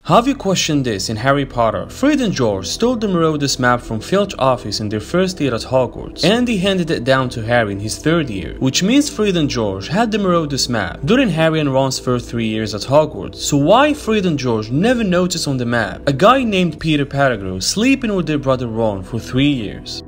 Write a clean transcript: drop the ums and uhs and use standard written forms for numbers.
Have you questioned this in Harry Potter? Fred and George stole the Marauder's map from Filch's office in their first year at Hogwarts, and they handed it down to Harry in his third year, which means Fred and George had the Marauder's map during Harry and Ron's first 3 years at Hogwarts. So why Fred and George never noticed on the map a guy named Peter Pettigrew sleeping with their brother Ron for 3 years?